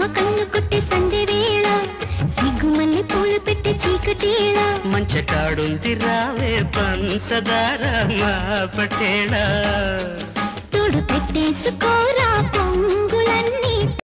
కన్ను కొట్టే సంధి వేళ సిగ్గుమల్లి పూలు పెట్టి చీకటేళ మంచకాడుంది రావే పంచదార మా పటేళ తోడు పెట్టేసుకో